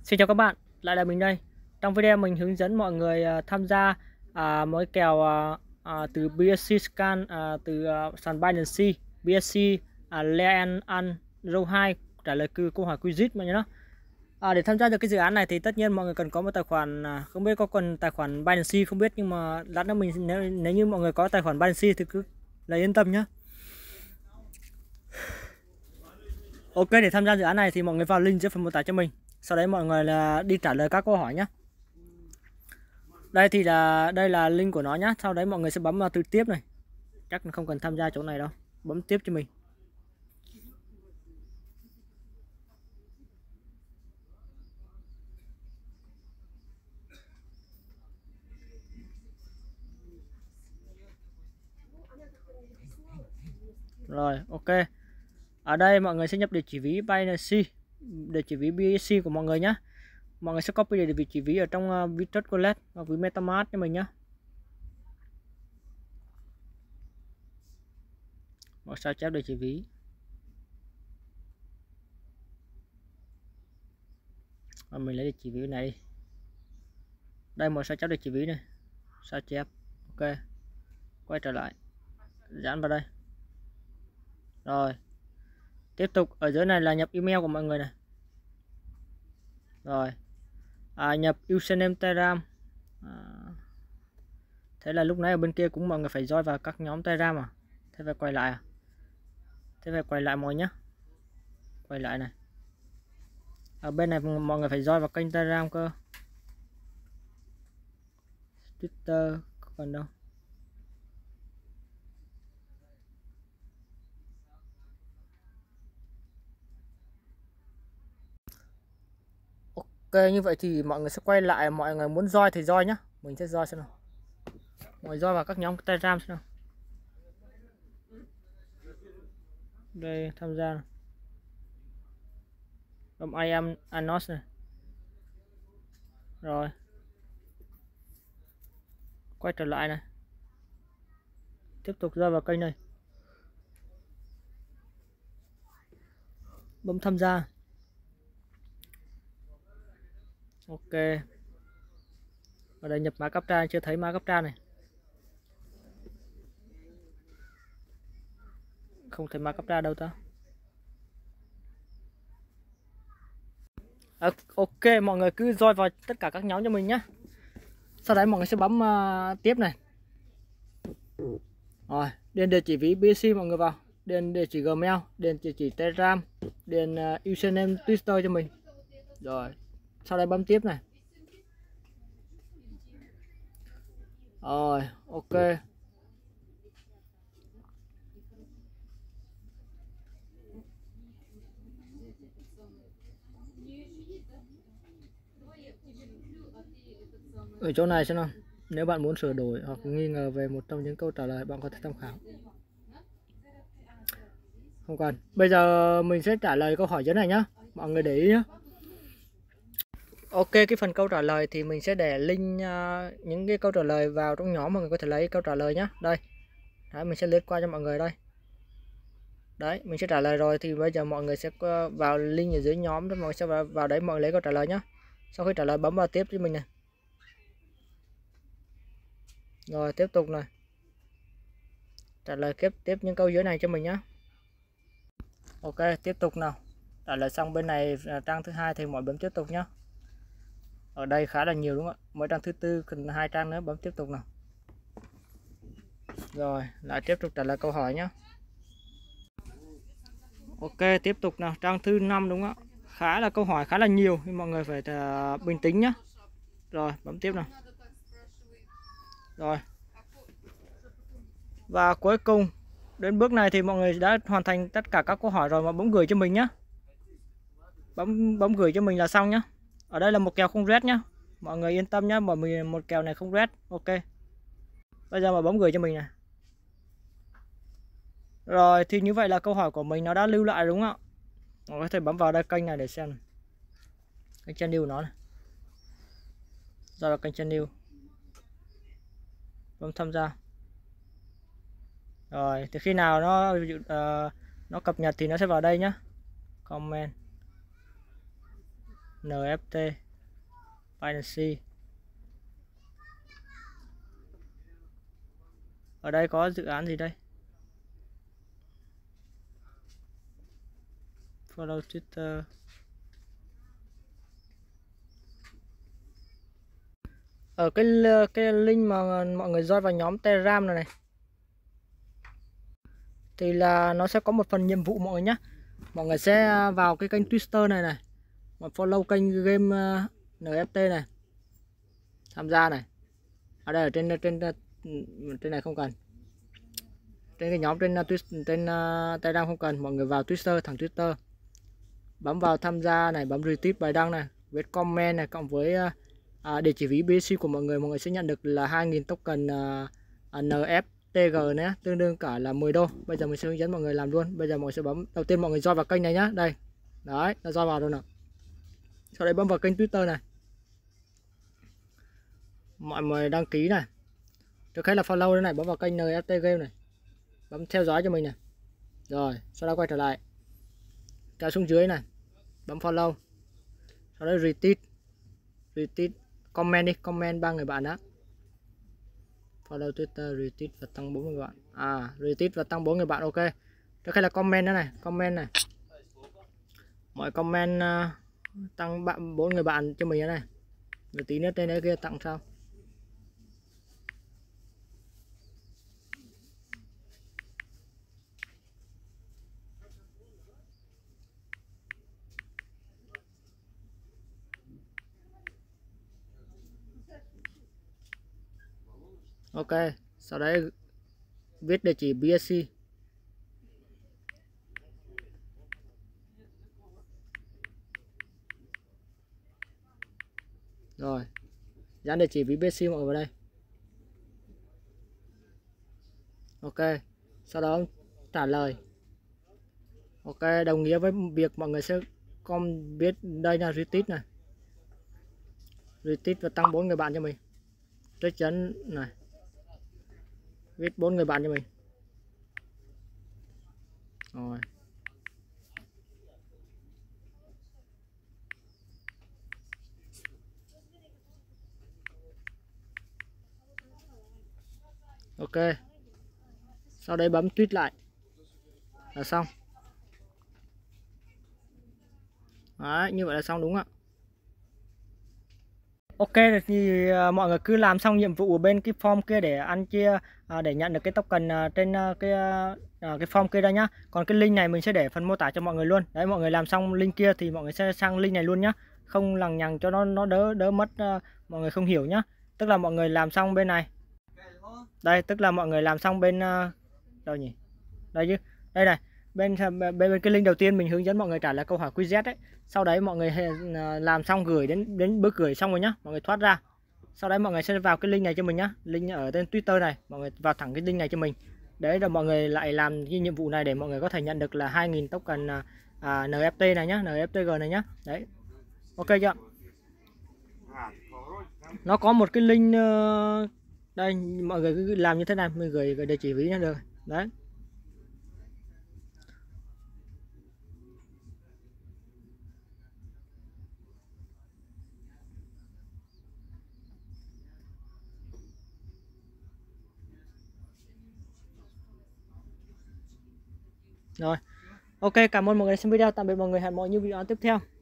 Xin chào các bạn, lại là mình đây. Trong video mình hướng dẫn mọi người tham gia mỗi kèo từ BSC Scan từ sàn Binance, BSC Lean An Row 2 trả lời câu hỏi quiz mà nhé. Để tham gia được cái dự án này thì tất nhiên mọi người cần có một tài khoản, không biết có cần tài khoản Binance không biết, nhưng mà lát nữa mình nếu như mọi người có tài khoản Binance thì cứ lấy yên tâm nhé. Ok, để tham gia dự án này thì mọi người vào link dưới phần mô tả cho mình. Sau đấy mọi người là đi trả lời các câu hỏi nhé. Đây là link của nó nhé. Sau đấy mọi người sẽ bấm vào từ tiếp này. Chắc không cần tham gia chỗ này đâu. Bấm tiếp cho mình. Rồi, ok. Ở đây mọi người sẽ nhập địa chỉ ví Binance, địa chỉ ví BSC của mọi người nhé. Mọi người sẽ copy địa chỉ ví ở trong ví Trust Wallet và ví MetaMask cho mình nhé. Mọi sao chép địa chỉ ví. Và mình lấy địa chỉ ví này đi. Đây, một sao chép địa chỉ ví này. Sao chép. Ok. Quay trở lại. Dán vào đây. Rồi. Tiếp tục ở dưới này là nhập email của mọi người này. Rồi. Nhập username Telegram. Thế là lúc nãy ở bên kia cũng mọi người phải join vào các nhóm Telegram à? Thế phải quay lại à? Thế phải quay lại mọi nhé. Quay lại này. Ở bên này mọi người phải join vào kênh Telegram cơ. Twitter còn đâu. Ok, như vậy thì mọi người sẽ quay lại, mọi người muốn join thì join nhá. Mình sẽ join xem nào. Mọi người join vào các nhóm Telegram xem nào. Đây, tham gia nào. Bấm I am Anos này. Rồi. Quay trở lại này. Tiếp tục join vào kênh này. Bấm tham gia. Ok. Ở đây nhập mã captcha, chưa thấy mã captcha này. Không thấy mã captcha đâu ta. Ok, mọi người cứ join vào tất cả các nhóm cho mình nhé. Sau đấy mọi người sẽ bấm tiếp này. Rồi, điền địa chỉ ví BSC mọi người vào, điền địa chỉ Gmail, điền địa chỉ Telegram, điền username Twitter cho mình. Rồi, sau đây bấm tiếp này. Rồi, ok. Ở chỗ này xem nào. Nếu bạn muốn sửa đổi hoặc nghi ngờ về một trong những câu trả lời, bạn có thể tham khảo. Không cần. Bây giờ mình sẽ trả lời câu hỏi dưới này nhá. Mọi người để ý nhá. Ok, cái phần câu trả lời thì mình sẽ để link những cái câu trả lời vào trong nhóm, mọi người có thể lấy câu trả lời nhá. Đây. Đấy, mình sẽ lướt qua cho mọi người đây. Đấy, mình sẽ trả lời rồi thì bây giờ mọi người sẽ vào link ở dưới nhóm, mọi người sẽ vào đấy mọi người lấy câu trả lời nhá. Sau khi trả lời bấm vào tiếp cho mình này. Rồi tiếp tục này. Trả lời tiếp những câu dưới này cho mình nhé. Ok, tiếp tục nào. Trả lời xong bên này trang thứ hai thì mọi bấm tiếp tục nhé. Ở đây khá là nhiều đúng không ạ? Mỗi trang thứ tư cần 2 trang nữa, bấm tiếp tục nào. Rồi, lại tiếp tục trả lời câu hỏi nhé. Ok, tiếp tục nào, trang thứ 5 đúng không ạ? Khá là câu hỏi khá là nhiều nhưng mọi người phải bình tĩnh nhé. Rồi, bấm tiếp nào. Rồi. Và cuối cùng đến bước này thì mọi người đã hoàn thành tất cả các câu hỏi rồi, mà bấm gửi cho mình nhé. Bấm gửi cho mình là xong nhé. Ở đây là một kèo không red nhé. Mọi người yên tâm nhé, một kèo này không red. Ok. Bây giờ mà bấm gửi cho mình này. Rồi thì như vậy là câu hỏi của mình nó đã lưu lại đúng không ạ? Mọi người có thể bấm vào đây kênh này để xem. Kênh channel nó này. Ra vào kênh channel. Bấm tham gia. Rồi thì khi nào nó cập nhật thì nó sẽ vào đây nhá. Comment. NFT Binance. Ở đây có dự án gì đây? Follow Twitter. Ở cái link mà mọi người join vào nhóm Telegram này thì là nó sẽ có một phần nhiệm vụ mọi người nhé. Mọi người sẽ vào cái kênh Twitter này mà follow kênh game NFT này, tham gia này. Ở đây ở trên này không cần, trên cái nhóm trên Telegram không cần. Mọi người vào Twitter, thẳng Twitter, bấm vào tham gia này, bấm retweet bài đăng này, viết comment này, cộng với địa chỉ ví BSC của mọi người sẽ nhận được là 2.000 token NFTG nhé, tương đương cả là 10 đô. Bây giờ mình sẽ hướng dẫn mọi người làm luôn. Bây giờ mọi người sẽ bấm, đầu tiên mọi người join vào kênh này nhá. Đây, đấy, nó join vào rồi nào. Sau đấy bấm vào kênh Twitter này, mọi người đăng ký này, trước hết là follow đây này, bấm vào kênh NFT Game này, bấm theo dõi cho mình này. Rồi sau đó quay trở lại, kéo xuống dưới này, bấm follow, sau đó retweet, comment đi, comment 3 người bạn đó. Follow Twitter, retweet và tăng 4 người bạn. Retweet và tăng 4 người bạn, ok. Trước khi là comment đó này, comment này, mọi comment tăng 4 người bạn cho mình này, rồi tí nữa trên đấy kia tặng sau. Ok, sau đấy viết địa chỉ BSC. Rồi, dán địa chỉ ví BSC mọi người vào đây. Ok, sau đó trả lời. Ok, đồng nghĩa với việc mọi người sẽ viết đây là retweet này. Retweet và tăng 4 người bạn cho mình. Trích dẫn này, viết 4 người bạn cho mình. Rồi. Ok. Sau đây bấm tweet lại là xong. Đấy, như vậy là xong đúng không ạ? Ok, thì mọi người cứ làm xong nhiệm vụ ở bên cái form kia để ăn chia để nhận được cái token trên cái form kia đây nhá. Còn cái link này mình sẽ để phần mô tả cho mọi người luôn. Đấy, mọi người làm xong link kia thì mọi người sẽ sang link này luôn nhá. Không lằng nhằng cho nó đỡ mất mọi người không hiểu nhá. Tức là mọi người làm xong bên này. Đây, tức là mọi người làm xong bên đâu nhỉ? Đây chứ. Đây này. Bên cái link đầu tiên mình hướng dẫn mọi người trả lời câu hỏi QZ đấy. Sau đấy mọi người làm xong gửi đến bước gửi xong rồi nhá, mọi người thoát ra. Sau đấy mọi người sẽ vào cái link này cho mình nhá, link ở trên Twitter này, mọi người vào thẳng cái link này cho mình. Đấy rồi mọi người lại làm cái nhiệm vụ này để mọi người có thể nhận được là 2.000 token NFT này nhá, NFTG này nhá. Đấy. Ok chưa? Nó có một cái link đây, mọi người cứ làm như thế này, mình gửi địa chỉ ví nha được. Đấy. Rồi. Ok, cảm ơn mọi người đã xem video. Tạm biệt mọi người, hẹn mọi những video tiếp theo.